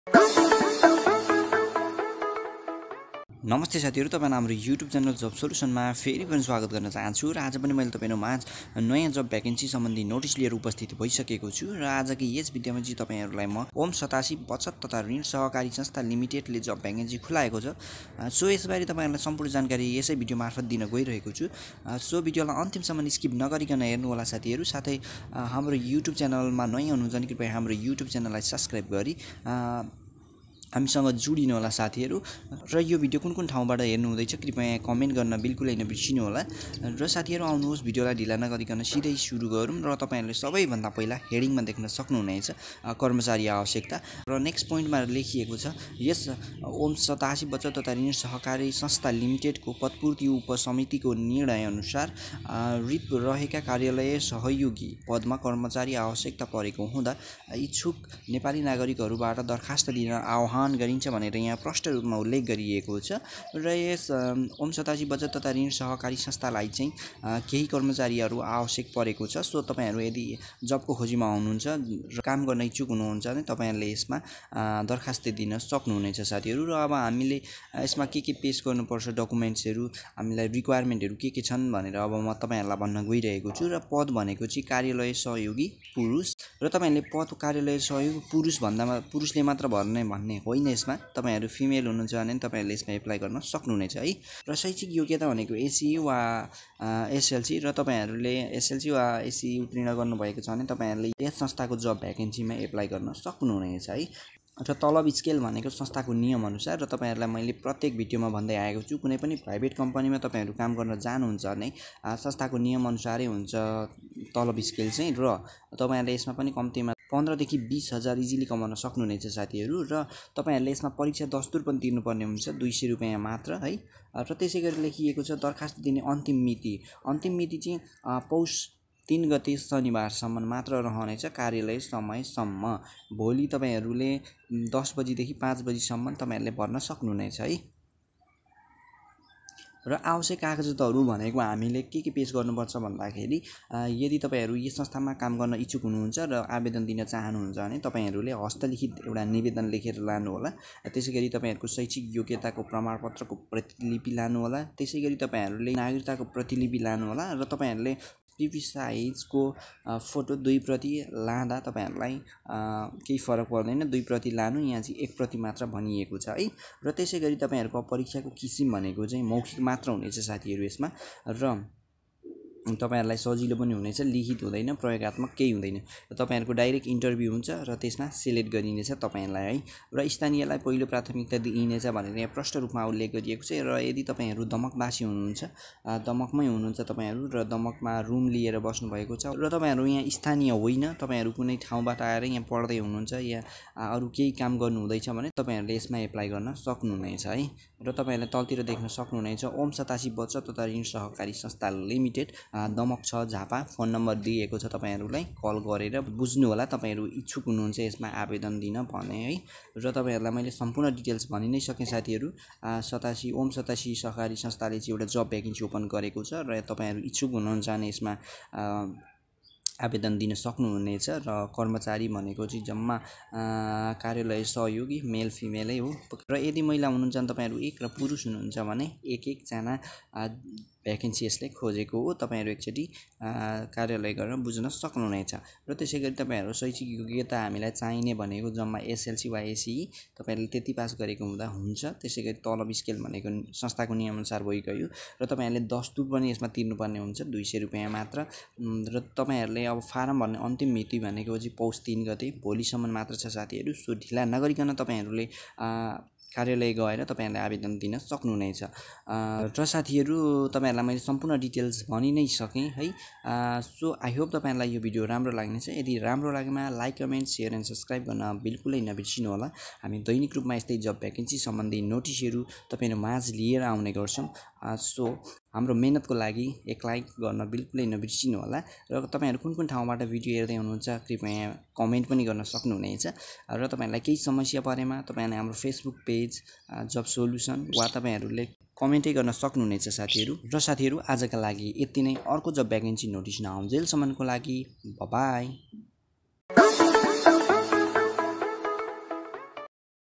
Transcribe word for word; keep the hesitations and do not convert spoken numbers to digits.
नमस्ते साथीहरु, तपाईहरु हाम्रो YouTube च्यानल जब सोलुसनमा फेरि पनि स्वागत गर्न चाहन्छु र आज पनि मैले तपाईहरुमाझ नयाँ जब भ्याकेन्सी सम्बन्धी नोटिस लिएर उपस्थित भइसकेको छु र आजको यस भिडियोमा चाहिँ तपाईहरुलाई म ओम सतासी बचत तथा ऋण सहकारी संस्था लिमिटेडले जब भ्याकेन्सी खुलाएको छ। सो यसबारे तपाईहरुलाई सम्पूर्ण जानकारी यसै भिडियो मार्फत दिन गइरहेको छु। सो भिडियोलाई अन्तिमसम्म स्किप नगरिकन हेर्नु होला साथीहरु। साथै हाम्रो YouTube च्यानलमा नयाँ हुनुहुन्छ भने कृपया हाम्रो YouTube च्यानललाई सब्स्क्राइब गरी हामीसँग जोडिनु होला साथीहरु। र यो भिडियो कुन कुन ठाउँबाट हेर्नु हुँदैछ कृपया कमेन्ट गर्न बिल्कुलै नबिर्सिनु होला। र साथीहरु आउनुहोस् भिडियोलाई ढिला नगरिकन सिधै सुरु गरौँ। र तपाईहरुले सबैभन्दा पहिला हेडिङमा देख्न सक्नुहुनेछ कर्मचारी आवश्यकता र नेक्स्ट पोइन्टमा लेखिएको छ यस ओम सतासी बचत तथा ऋण सहकारी संस्था लिमिटेडको पदपूर्ति उपसमितिको निर्णय अनुसार रिट रहेका कार्यालय सहयोगी पदमा कर्मचारी आवश्यकता परेको हुँदा इच्छुक नेपाली नागरिकहरूबाट दरखास्त दिन आह्वान गरिन्छ भनेर यहाँ प्रष्ट रूपमा उल्लेख गरिएको छ। र यस ओम सतासी बचत तथा ऋण सहकारी संस्थालाई चाहिँ केही कर्मचारीहरू आवश्यक परेको छ। सो तपाईहरु यदि जबको खोजीमा हुनुहुन्छ र काम गर्न इच्छुक हुनुहुन्छ भने तपाईहरुले यसमा दरखास्त दिन सक्नुहुनेछ साथीहरु। र अब हामीले यसमा के के पेश गर्नुपर्छ डकुमेन्ट्सहरु, हामीलाई रिक्वायरमेन्टहरु के के छन् भनेर अब म तपाईहरुलाई भन्न गइरहेको छु। र पद भनेको चाहिँ कार्यालय सहयोगी पुरुष र तपाईहरुले पद कार्यालय सहयोगी पुरुष भन्दामा पुरुषले मात्र भर्ने भन्ने होइन। यसमा तपाईहरु फिमेल हुनुहुन्छ भने तपाईहरुले यसमा एप्लाई गर्न सक्नुहुनेछ है। र शैक्षिक योग्यता भनेको एसई वा एसएलसी र तपाईहरुले एसएलसी वा एसई उत्तीर्ण गर्नुभएको छ भने तपाईहरुले यस संस्थाको जब भ्याकेन्सीमा एप्लाई गर्न सक्नुहुनेछ है। र तलब स्केल भनेको संस्थाको नियम अनुसार र तपाईहरुलाई मैले प्रत्येक भिडियोमा भन्दै आएको छु कुनै पनि प्राइभेट कम्पनीमा तपाईहरु काम गर्न जानुहुन्छ भने संस्थाको नियम अनुसारै हुन्छ तलब स्केल चाहिँ। र तपाईहरुले यसमा पनि कम्तीमा पन्ध्र देखि बीस हजार इजिली कमाउन सक्नुहुनेछ साथीहरु। र तपाईहरुले यसमा परीक्षा दस्तुर पनि तिर्नुपर्ने हुन्छ दुई सय रुपैयाँ मात्र है। र त्यसैगरी लेखिएको छ दरखास्त दिने अन्तिम मिति अन्तिम मिति चाहिँ पौष तीन गते शनिबारसम्म मात्र रहनेछ कार्यालय समयसम्म। भोलि तपाईहरुले दस बजेदेखि पाँच बजेसम्म तपाईहरुले भर्न सक्नुहुनेछ है। र आवश्यक कागजातहरु भनेको हामीले के के पेश गर्नुपर्छ भन्दाखेरि यदि तपाईहरु यस संस्थामा काम गर्न इच्छुक हुनुहुन्छ र आवेदन दिन चाहनुहुन्छ भने तपाईहरुले हस्तलिखित एउटा निवेदन लेखेर लानु होला। त्यसैगरी तपाईहरुको शैक्षिक योग्यताको प्रमाणपत्रको प्रतिलिपि लानु होला। त्यसैगरी तपाईहरुले नागरिकताको प्रतिलिपि लानु होला। र तपाईहरुले टिपी साइजको फोटो दुई प्रति लाँदा तपाईहरुलाई केही फरक पर्दैन, दुई प्रति लानु। यहाँ चाहिँ एक प्रति मात्र भनिएको छ है। र त्यसैगरी तपाईहरुको परीक्षाको किसिम भनेको चाहिँ मौखिक मात्र हुनेछ साथीहरु यसमा। र तपाईहरुलाई सजिलो पनि हुनेछ, लिखित हुँदैन, प्रयोगात्मक केही हुँदैन। तपाईहरुको डाइरेक्ट इन्टरभ्यु हुन्छ र त्यसमा सिलेक्ट गरिनेछ तपाईहरुलाई है। र स्थानीयलाई पहिलो प्राथमिकता दिइनेछ भनेर यहाँ प्रष्ट रूपमा उल्लेख गरिएको छ। र यदि तपाईहरु दमकवासी हुनुहुन्छ, दमकमै हुनुहुन्छ तपाईहरु र दमकमा रुम लिएर बस्नु भएको छ र तपाईहरु यहाँ स्थानीय होइन, तपाईहरु कुनै ठाउँबाट आएर यहाँ पढ्दै हुनुहुन्छ या अरु केही काम गर्नु हुँदैछ भने तपाईहरुले यसमा एप्लाई गर्न सक्नुहुनेछ है। र तपाईहरुले तलतिर देख्न सक्नुहुनेछ ओम सतासी बचत तथा ऋण सहकारी संस्था लिमिटेड दमक छ झापा। फोन नम्बर दिएको छ, तपाईहरुलाई कल गरेर बुझ्नु होला तपाईहरु इच्छुक हुनुहुन्छ यसमा आवेदन दिन भने है। र तपाईहरुलाई मैले सम्पूर्ण डिटेल्स भनि नै सके साथीहरु। सतासी ओम सतासी सहकारी संस्थाले चाहिँ एउटा जब भ्याकेन्सी ओपन गरेको छ र तपाईहरु इच्छुक हुनुहुन्छ भने यसमा आवेदन दिन सक्नुहुनेछ। र कर्मचारी भनेको चाहिँ जम्मा कार्यालय सहयोगी मेल फिमेलै हो। र यदि महिला हुनुहुन्छ भने तपाईहरु एक र पुरुष हुनुहुन्छ भने एक एक जना भ्याकेन्सी यसले खोजेको हो। तपाईहरु एकचोटी कार्यालय गरेर बुझ्न सक्नुहुनेछ। र त्यसैगरी तपाईहरु शैक्षिक योग्यता हामीलाई चाहिने भनेको जम्मा एसएलसी वा एसई तपाईहरुले त्यति पास गरेको हुँदा हुन्छ। त्यसैगरी तलब स्केल भनेको संस्थाको नियम अनुसार भइगयो। र तपाईहरुले दस्तुर पनि यसमा तिर्नुपर्ने हुन्छ दुई सय रुपैयाँ मात्र। र तपाईहरुले अब फारम भर्ने अन्तिम मिति भनेको चाहिँ पौष तीन गते भोलिसम्म मात्र छ साथीहरु। सो ढिला नगरिकन तपाईहरुले कार्यालय गएर तपाईहरुले आवेदन दिन सक्नुहुनेछ। र साथीहरु तपाईहरुलाई मैले सम्पूर्ण डिटेल्स भनि नै सके है। सो आई होप तपाईहरुलाई यो भिडियो राम्रो लाग्नेछ। यदि राम्रो लागेमा like comment share and subscribe गर्न बिल्कुलै नबिर्सिनु होला। हामी दैनिक रूपमा यस्तै जब भ्याकेन्सी सम्बन्धी नोटिसहरु तपाईहरु माझ लिएर आउने गर्छौं। सो हाम्रो मेहनतको लागि एक लाइक गर्न बिल्कुलै नबिर्सिनु होला। र तपाईहरु कुन कुन ठाउँबाट भिडियो हेर्दै हुनुहुन्छ कृपया कमेन्ट पनि गर्न सक्नुहुनेछ। र तपाईहरुलाई केही समस्या परेमा तपाईहरुले हाम्रो फेसबुक पेज जब सोलुसन वा तपाईहरुले कमेन्टै गर्न सक्नुहुनेछ साथीहरु। र साथीहरु आजका लागि यति नै। अर्को जब भ्याकेन्सी नोटिस नआउन्जेलसम्मको लागि बाइ बाइ।